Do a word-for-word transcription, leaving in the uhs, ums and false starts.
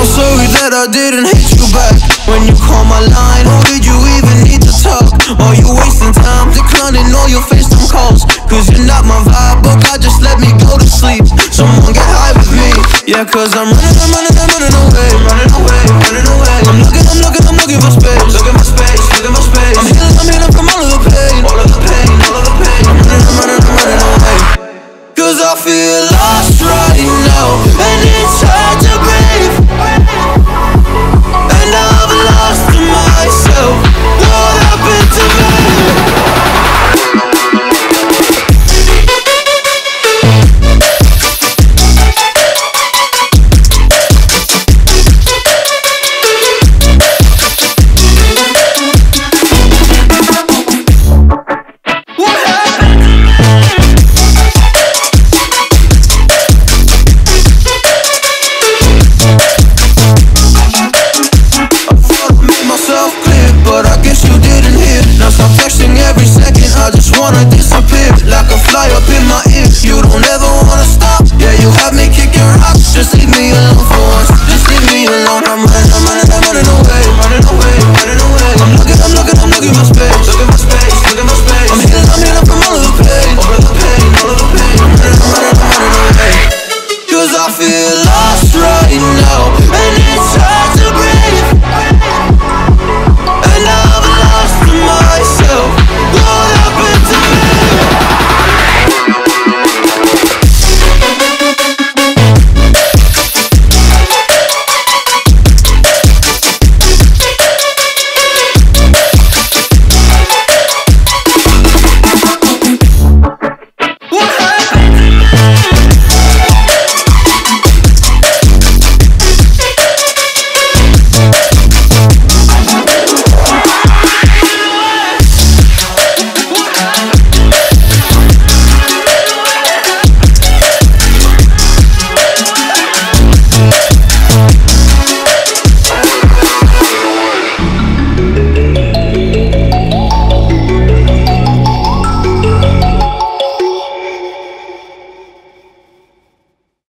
I'm sorry that I didn't hit you back when you call my line. Or did you even need to talk? Are you wasting time declining all your FaceTime calls? Cause you're not my vibe, but God just let me go to sleep. Someone get high with me. Yeah, cause I'm running, I'm running, I'm running away. Running away, running away. I'm looking, I'm looking, I'm looking for space. Look at my space, look at my space. I'm healing, I'm healing from all of the pain. All of the pain, all of the pain. I'm running, I'm running, I'm running away. Cause I feel lost right now, and it's hard to breathe. And I've lost myself. What happened to me? I just wanna disappear, like a fly up in my ear. You don't ever wanna stop, yeah, you have me kicking rocks. Just leave me alone for once, just leave me alone. I'm running, I'm running, I'm running away. Running away, running away. I'm looking, I'm looking, I'm looking for space. Look at my space, look at my space. I'm healing, I'm healing from all of the pain. All of the pain, all of the pain. I'm running, I'm running, I'm running away. Cause I feel lost right now, and it's hard to breathe. And I've lost myself. What happened to me? What happened to me?